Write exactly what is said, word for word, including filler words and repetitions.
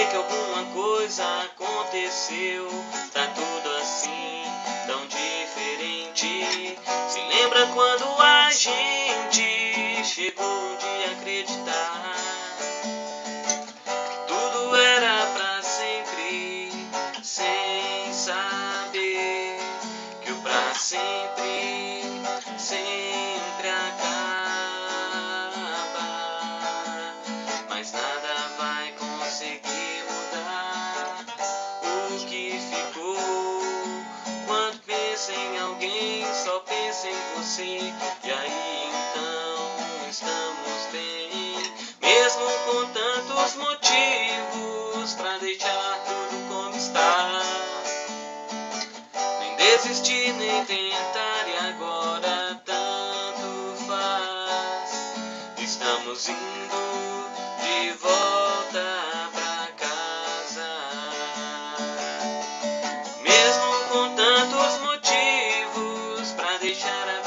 que alguma coisa aconteceu. Tá tudo assim, tão diferente. Se lembra quando a gente chegou de acreditar que tudo era pra sempre, sem saber que o pra sempre sempre acaba, mas nada vai conseguir mudar o que ficou. Quando pensa em alguém, só pensa em você, e aí então estamos bem, mesmo com tantos motivos pra deixar tudo como está. Nem desistir, nem tentar, e agora tanto faz. Estamos indo de volta pra casa, mesmo com tantos motivos pra deixar a